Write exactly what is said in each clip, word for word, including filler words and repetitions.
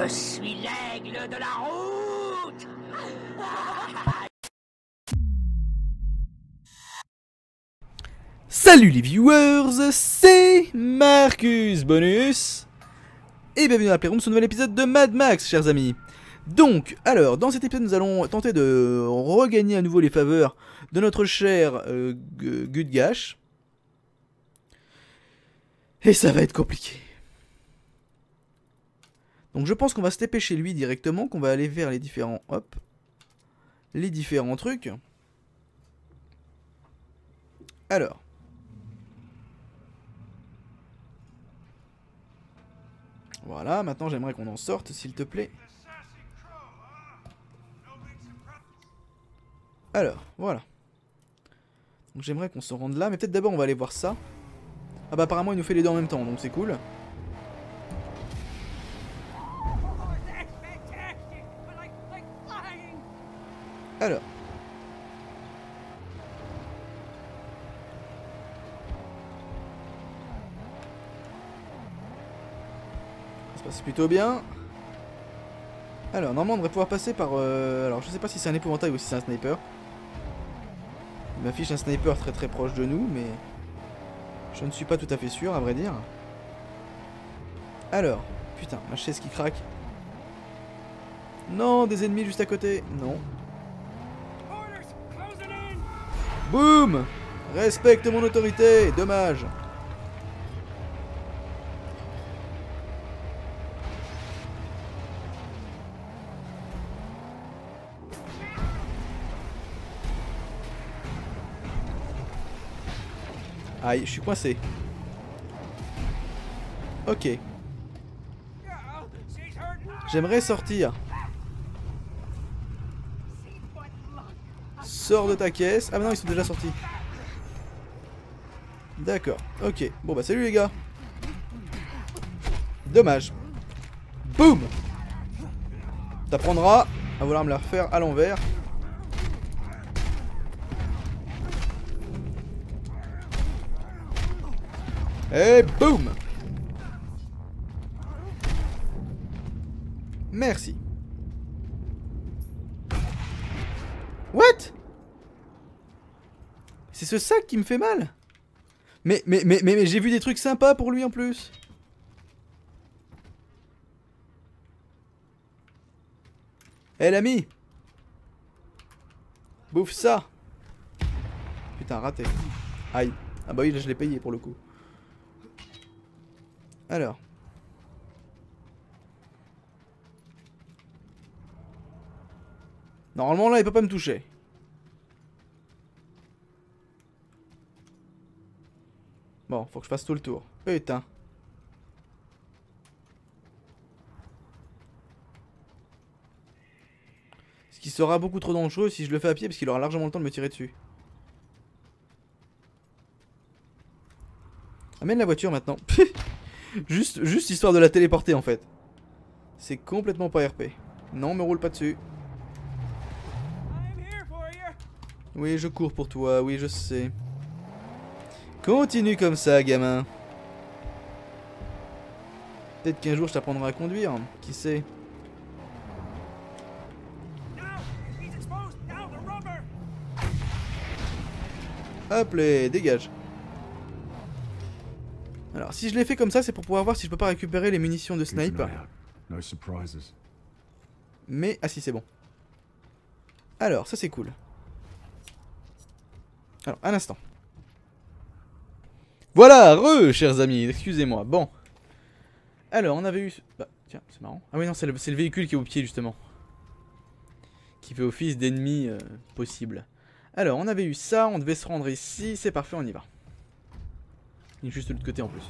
Je suis l'aigle de la route. Salut les viewers, c'est Marcus Bonus et bienvenue dans la Playroom sur un nouvel épisode de Mad Max, chers amis. Donc, alors, dans cet épisode, nous allons tenter de regagner à nouveau les faveurs de notre cher euh, Gutgash. Et ça va être compliqué. Donc je pense qu'on va se taper chez lui directement, qu'on va aller vers les différents, hop, les différents trucs. Alors. Voilà, maintenant j'aimerais qu'on en sorte, s'il te plaît. Alors, voilà. Donc j'aimerais qu'on se rende là, mais peut-être d'abord on va aller voir ça. Ah bah apparemment il nous fait les deux en même temps, donc c'est cool. Alors. Ça se passe plutôt bien. Alors, normalement on devrait pouvoir passer par... Euh... Alors je sais pas si c'est un épouvantail ou si c'est un sniper. Il m'affiche un sniper très très proche de nous, mais... je ne suis pas tout à fait sûr, à vrai dire. Alors, putain, ma chaise qui craque. Non, des ennemis juste à côté. Non. Boum! Respecte mon autorité, dommage. Aïe, je suis coincé. Ok. J'aimerais sortir. Sors de ta caisse. Ah mais non, ils sont déjà sortis. D'accord, ok. Bon bah salut les gars. Dommage. Boum. T'apprendras à vouloir me la refaire à l'envers. Et boum. Merci. What? C'est ce sac qui me fait mal. Mais, mais, mais, mais, mais j'ai vu des trucs sympas pour lui en plus. Eh l'ami. Bouffe ça. Putain, raté. Aïe. Ah bah oui, là je l'ai payé pour le coup. Alors. Normalement là il peut pas me toucher. Bon, faut que je fasse tout le tour. Putain. Ce qui sera beaucoup trop dangereux si je le fais à pied parce qu'il aura largement le temps de me tirer dessus. Amène la voiture maintenant. juste, juste histoire de la téléporter en fait. C'est complètement pas R P. Non, me roule pas dessus. Oui, je cours pour toi, oui, je sais. Continue comme ça, gamin. Peut-être qu'un jour je t'apprendrai à conduire, qui sait. Hop les, dégage. Alors, si je l'ai fait comme ça, c'est pour pouvoir voir si je peux pas récupérer les munitions de snipe. Mais, ah si, c'est bon. Alors, ça c'est cool. Alors, un instant. Voilà, re, chers amis, excusez-moi. Bon. Alors, on avait eu... Bah, tiens, c'est marrant. Ah oui, non, c'est le, le véhicule qui est au pied, justement. Qui fait office d'ennemi euh, possible. Alors, on avait eu ça, on devait se rendre ici. C'est parfait, on y va. Il est juste de l'autre côté, en plus.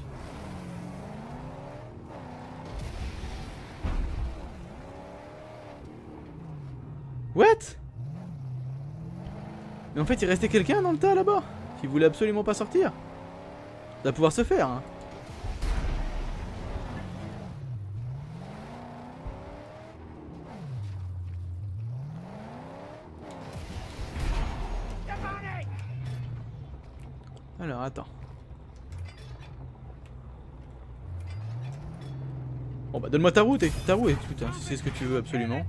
What? Mais en fait, il restait quelqu'un dans le tas, là-bas. Qui voulait absolument pas sortir. Ça va pouvoir se faire, hein. Alors, attends. Bon bah donne-moi ta route et ta roue, écoute, hein, si c'est ce que tu veux absolument.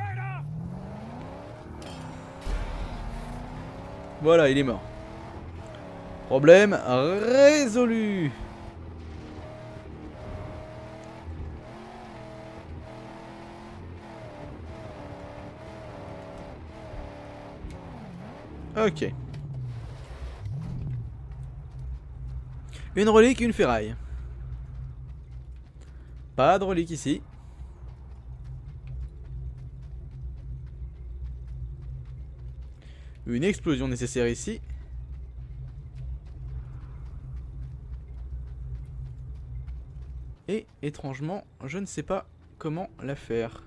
Voilà, il est mort. Problème résolu. Ok. Une relique, une ferraille. Pas de relique ici. Une explosion nécessaire ici. Et étrangement, je ne sais pas comment la faire.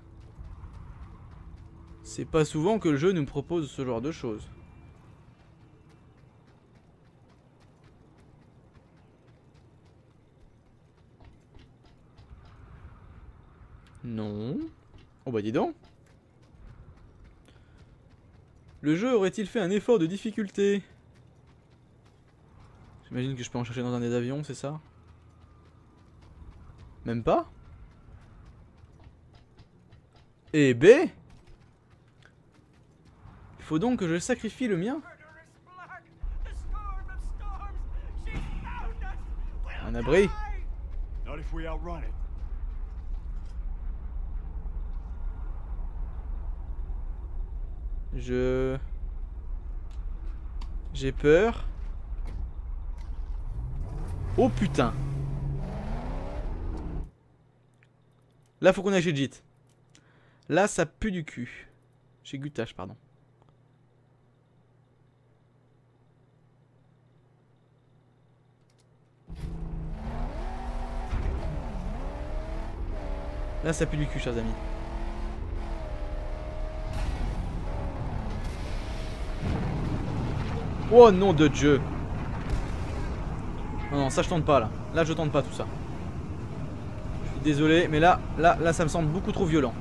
C'est pas souvent que le jeu nous propose ce genre de choses. Non. Oh bah dis donc. Le jeu aurait-il fait un effort de difficulté? J'imagine que je peux en chercher dans un des avions, c'est ça? Même pas? Eh ben, il faut donc que je sacrifie le mien? Un abri? Je... J'ai peur. Oh putain. Là faut qu'on aille chez Jit. Là ça pue du cul. Chez Gutache pardon. Là ça pue du cul chers amis. Oh nom de Dieu. Non non ça je tente pas là. Là je tente pas tout ça. Je suis désolé mais là, là, là ça me semble beaucoup trop violent.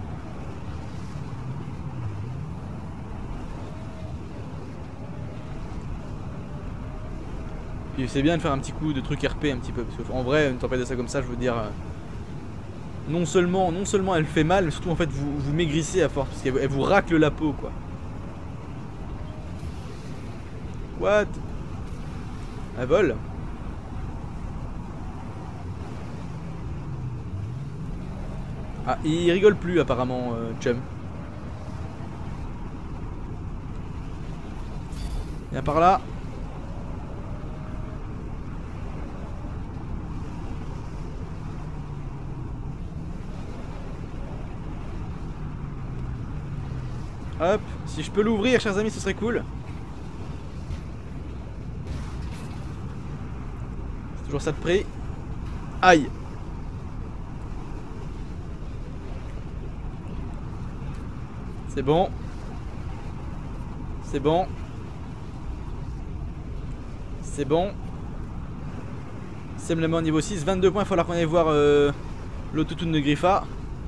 Puis c'est bien de faire un petit coup de truc R P un petit peu. Parce qu'en vrai une tempête de ça comme ça je veux dire... Euh, non seulement, non seulement elle fait mal mais surtout en fait vous, vous maigrissez à force. Parce qu'elle vous racle la peau quoi. What? Elle vole? Ah, il rigole plus apparemment, euh, Chum. Viens par là. Hop, si je peux l'ouvrir, chers amis, ce serait cool. C'est toujours ça de prix. Aïe. C'est bon. C'est bon. C'est bon. Sem Lemon niveau six, vingt-deux points, il va falloir qu'on aille voir euh, l'autotune de Griffa.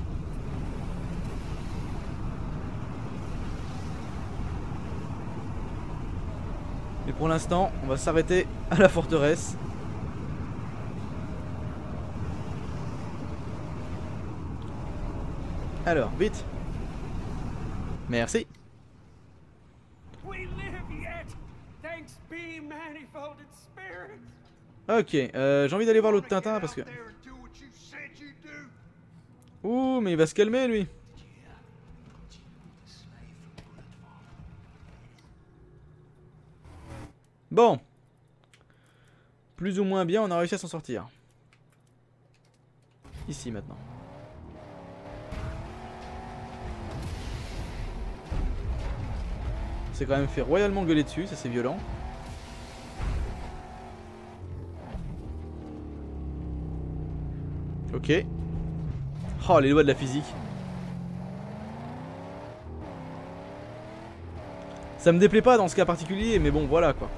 Mais pour l'instant, on va s'arrêter à la forteresse. Alors, vite. Merci. Ok, euh, j'ai envie d'aller voir l'autre Tintin parce que... Ouh, mais il va se calmer lui. Bon. Plus ou moins bien, on a réussi à s'en sortir. Ici maintenant. C'est quand même fait royalement gueuler dessus, ça c'est violent. Ok. Oh, les lois de la physique. Ça me déplaît pas dans ce cas particulier, mais bon, voilà quoi.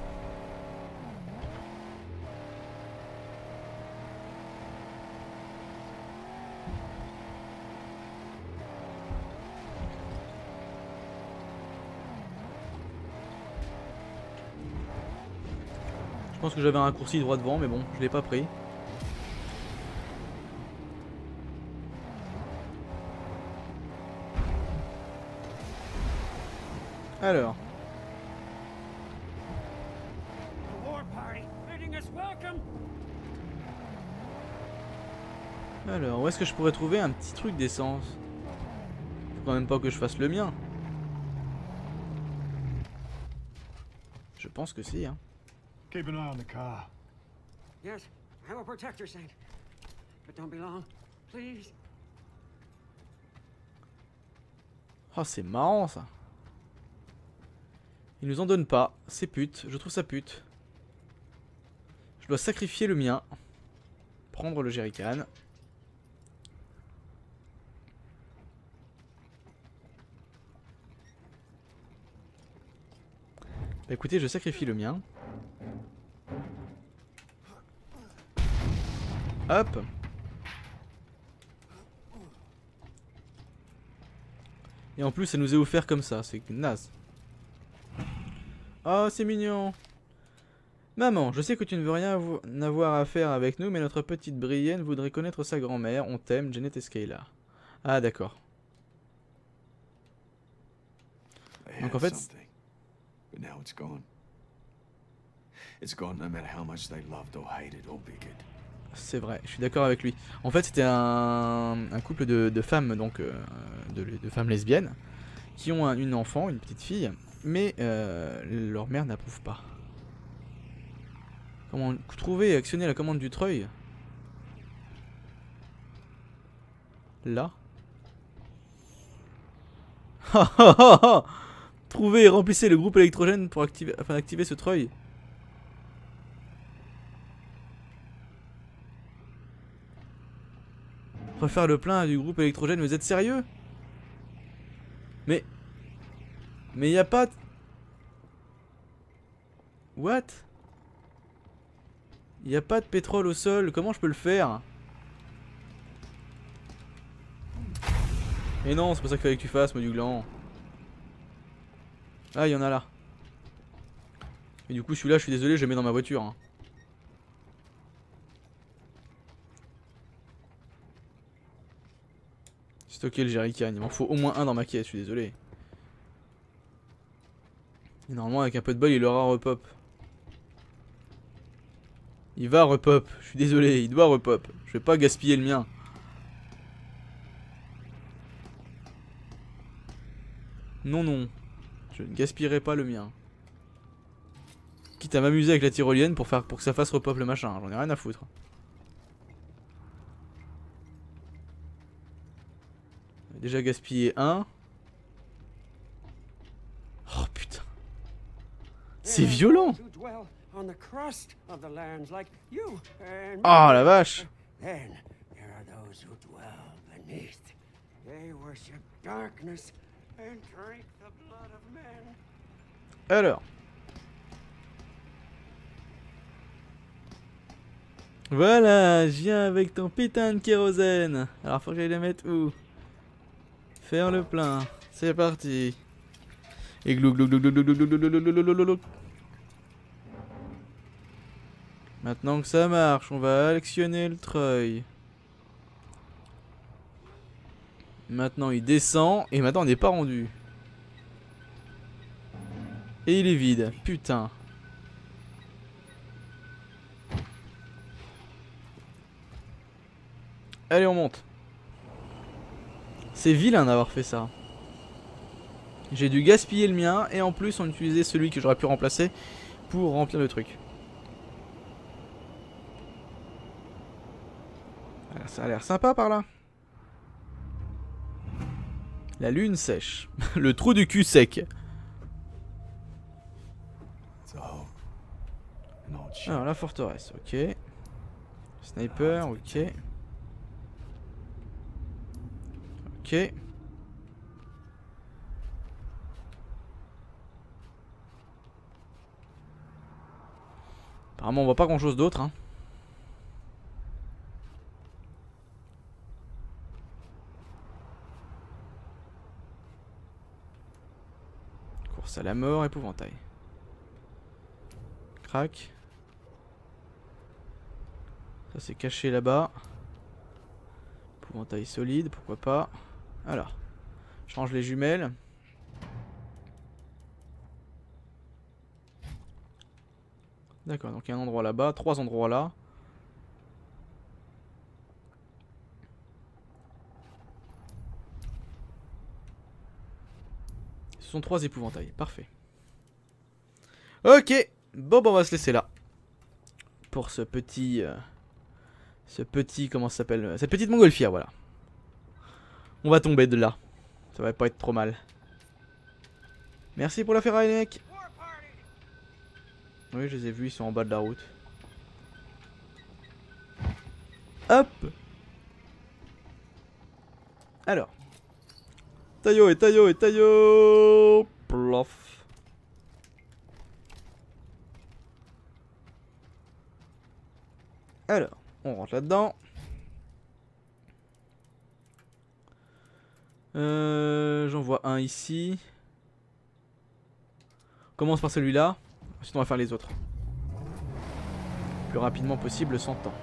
Je pense que j'avais un raccourci droit devant, mais bon, je l'ai pas pris. Alors. Alors, où est-ce que je pourrais trouver un petit truc d'essence? Faut quand même pas que je fasse le mien. Je pense que si, hein. Keep an eye on the car. Yes, I will protect her, Saint. But don't be long, please. Oh, c'est marrant ça. Il nous en donne pas. C'est pute. Je trouve ça pute. Je dois sacrifier le mien. Prendre le jerrycan. Bah écoutez, je sacrifie le mien. Hop. Et en plus, ça nous est offert comme ça. C'est naze. Oh, c'est mignon. Maman, je sais que tu ne veux rien avoir à faire avec nous, mais notre petite Brienne voudrait connaître sa grand-mère. On t'aime, Janet et Skylar. Ah, d'accord. Donc en fait... But now it's gone. It's gone no matter how much they loved or hated or bigoted. C'est vrai, je suis d'accord avec lui. En fait, c'était un, un couple de, de femmes, donc euh, de, de femmes lesbiennes, qui ont un, une enfant, une petite fille, mais euh, leur mère n'approuve pas. Comment trouver et actionner la commande du treuil? Là. Trouvez et remplissez le groupe électrogène pour activer, afin d'activer ce treuil. Refaire le plein du groupe électrogène, vous êtes sérieux? Mais... Mais y a pas... What? Y a pas de pétrole au sol, comment je peux le faire? Et non, c'est pas ça qu'il fallait que tu fasses, moi du gland. Ah, il y en a là. Et du coup, celui-là, je suis désolé, je le mets dans ma voiture. Hein. Stocker le jerrycan, il m'en faut au moins un dans ma caisse, je suis désolé. Et normalement, avec un peu de bol, il aura repop. Il va repop, je suis désolé, il doit repop. Je vais pas gaspiller le mien. Non, non. Je ne gaspillerai pas le mien. Quitte à m'amuser avec la tyrolienne pour, faire, pour que ça fasse repop le machin. J'en ai rien à foutre. On a déjà gaspillé un. Oh putain. C'est violent. Oh la vache. Alors. Voilà, je viens avec ton putain de kérosène. Alors faut que j'aille le mettre où? Faire le plein. C'est parti. Et glou glou glou glou glou glou glou glou glou glou glou glou. Maintenant que ça marche, on va actionner le treuil. Maintenant il descend. Et maintenant on n'est pas rendu. Et il est vide. Putain. Allez, on monte. C'est vilain d'avoir fait ça. J'ai dû gaspiller le mien. Et en plus on utilisait celui que j'aurais pu remplacer pour remplir le truc. Ça a l'air sympa par là. La lune sèche. Le trou du cul sec. Alors la forteresse, ok. Sniper, ok. Ok. Apparemment on voit pas grand chose d'autre hein. Course à la mort, épouvantail. Crac. Ça c'est caché là-bas. Épouvantail solide, pourquoi pas. Alors, change les jumelles. D'accord, donc il y a un endroit là-bas, trois endroits là. Ce sont trois épouvantails, parfait. Ok, bon, bon on va se laisser là. Pour ce petit... Euh, ce petit... Comment ça s'appelle? Cette petite montgolfière, voilà. On va tomber de là. Ça va pas être trop mal. Merci pour la ferraille, les mecs. Oui, je les ai vus, ils sont en bas de la route. Hop. Alors. Taillot et taillot et taillot. Plof. Alors, on rentre là-dedans. Euh, J'en vois un ici. On commence par celui-là. Ensuite on va faire les autres. Le plus rapidement possible sans temps.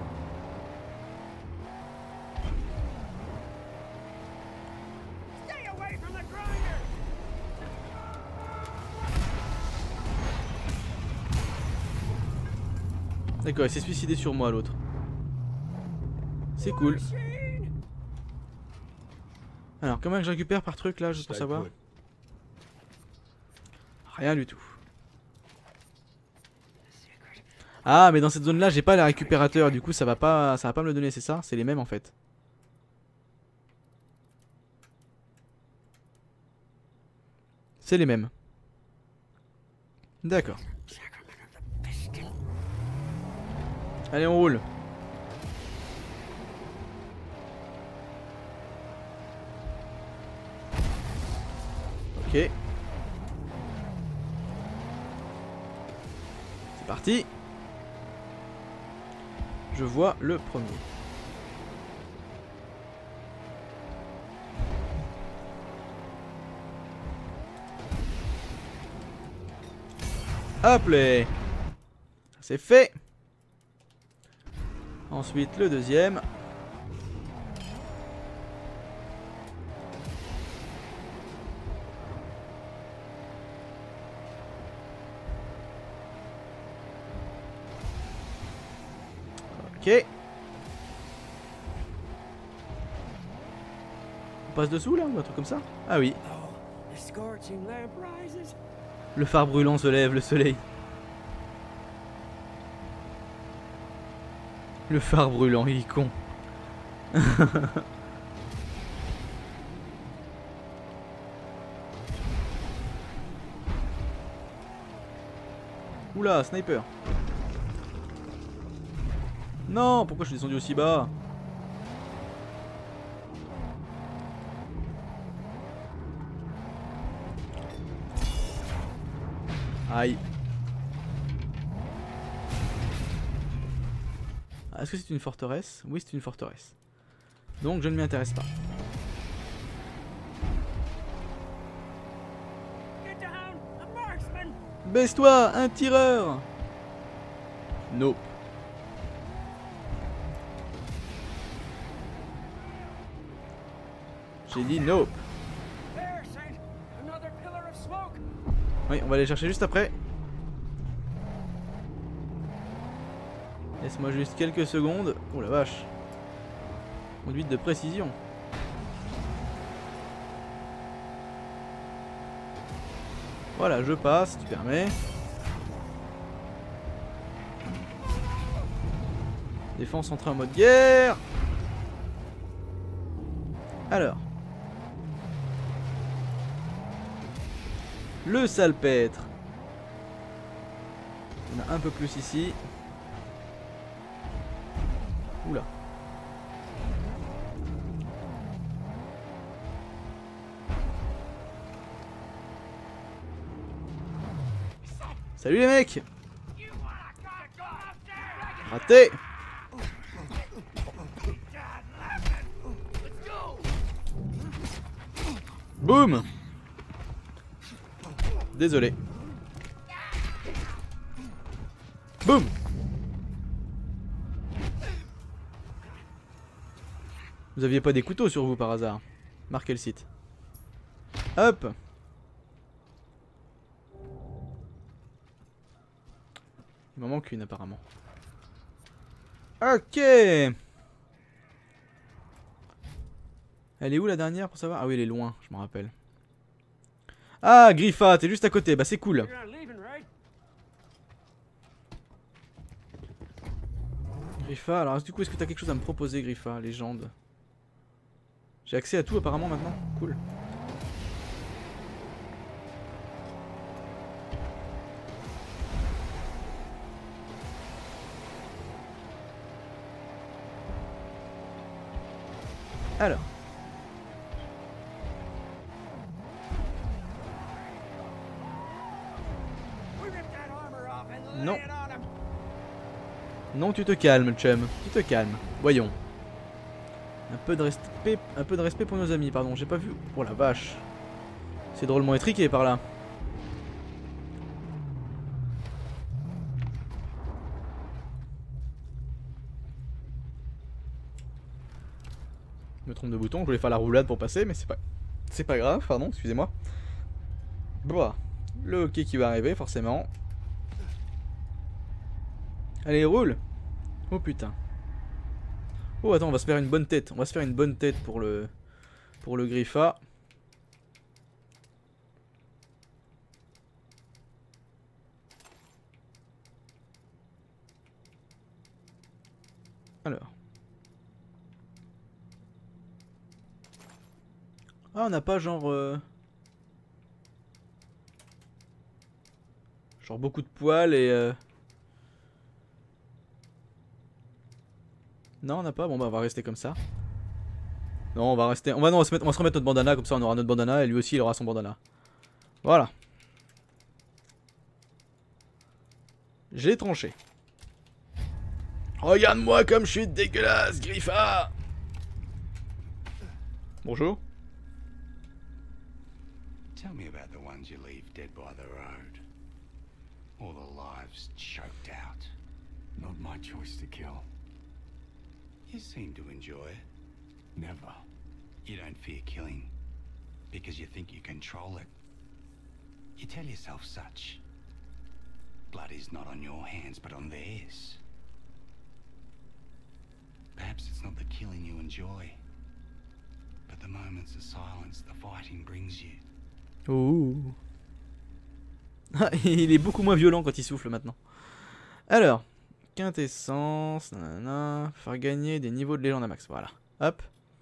D'accord, il s'est suicidé sur moi l'autre. C'est cool. Alors, comment je récupère par truc là, juste pour savoir? Rien du tout. Ah, mais dans cette zone là, j'ai pas les récupérateurs, du coup ça va pas ça va pas me le donner, c'est ça? C'est les mêmes en fait. C'est les mêmes. D'accord. Allez, on roule. Ok. C'est parti. Je vois le premier. Hop là. C'est fait. Ensuite le deuxième. Ok. On passe dessous là ou un truc comme ça? Ah oui. Le phare brûlant se lève, le soleil. Le phare brûlant, il est con. Oula, sniper. Non, pourquoi je suis descendu aussi bas? Aïe. Est-ce que c'est une forteresse? Oui, c'est une forteresse. Donc je ne m'y intéresse pas. Baisse-toi, un tireur! Nope. J'ai dit nope. Oui, on va aller chercher juste après. Laisse-moi juste quelques secondes. Oh la vache. Conduite de précision. Voilà, je passe, si tu permets. Défense entrée en mode guerre. Alors. Le salpêtre. On a un peu plus ici. Oula. Salut les mecs. Raté. Boum. Désolé. Boum. Vous aviez pas des couteaux sur vous par hasard? Marquez le site. Hop. Il m'en manque une apparemment. Ok. Elle est où la dernière pour savoir? Ah oui, elle est loin, je m'en rappelle. Ah, Griffa, t'es juste à côté, bah c'est cool. You're not leaving, right? Griffa, alors du coup, est-ce que t'as quelque chose à me proposer, Griffa, légende? J'ai accès à tout apparemment maintenant, cool. Alors. We ripped that armor off and Non. lay it on him. Non, tu te calmes, chum. Tu te calmes. Voyons. Un peu de respect, un peu de respect pour nos amis, pardon. J'ai pas vu. Oh la vache. C'est drôlement étriqué par là. Je me trompe de bouton. Je voulais faire la roulade pour passer, mais c'est pas, c'est pas grave. Pardon, excusez-moi. Bon, le hockey qui va arriver, forcément. Allez, roule. Oh putain. Oh attends, on va se faire une bonne tête. On va se faire une bonne tête pour le pour le Griffa. Alors. Ah, on n'a pas genre euh... genre beaucoup de poils et euh... Non, on n'a pas. Bon bah on va rester comme ça. Non, on va rester. On va non, on va se, mettre... on va se remettre notre bandana, comme ça on aura notre bandana et lui aussi il aura son bandana. Voilà. J'ai tranché. Regarde-moi comme je suis dégueulasse, Griffa. Bonjour. Tell me about the ones you leave dead by the road. All the lives choked out. Not my choice to kill. You seem to enjoy it. Never. You don't fear killing because you think you control it. You tell yourself such. Blood is not on your hands but on theirs. Perhaps it's not the killing you enjoy, but the moments of silence the fighting brings you. Ouh. Ah, il est beaucoup moins violent quand il souffle maintenant. Alors, quintessence, nanana, faire gagner des niveaux de légende à max. Voilà. Hop.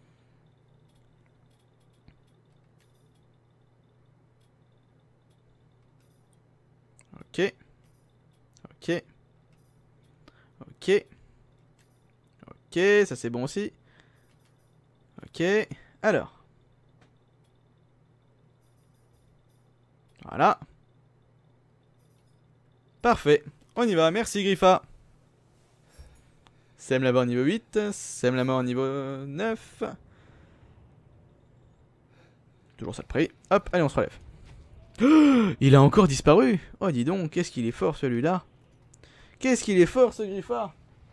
Ok. Ok. Ok. Ok, ça c'est bon aussi. Ok. Alors. Voilà. Parfait. On y va. Merci Griffa. Sème la mort niveau huit. Sème la mort niveau neuf. Toujours ça de prix. Hop, allez on se relève. Oh, il a encore disparu. Oh dis donc, qu'est-ce qu'il est fort celui-là. Qu'est-ce qu'il est fort ce Griffa.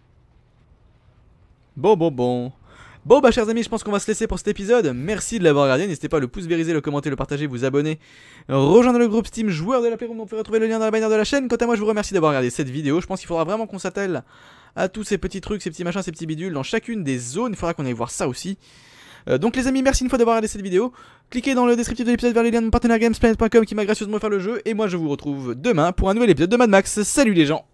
Bon bon bon. Bon bah chers amis, je pense qu'on va se laisser pour cet épisode. Merci de l'avoir regardé, n'hésitez pas à le pouce vériser, le commenter, le partager, vous abonner, rejoindre le groupe Steam joueur de la Playroom, vous pouvez retrouver le lien dans la bannière de la chaîne. Quant à moi je vous remercie d'avoir regardé cette vidéo, je pense qu'il faudra vraiment qu'on s'attelle à tous ces petits trucs, ces petits machins, ces petits bidules dans chacune des zones, il faudra qu'on aille voir ça aussi. Euh, donc les amis, merci une fois d'avoir regardé cette vidéo, cliquez dans le descriptif de l'épisode vers les liens de mon partenaire Gamesplanet point com qui m'a gracieusement offert le jeu, et moi je vous retrouve demain pour un nouvel épisode de Mad Max. Salut les gens.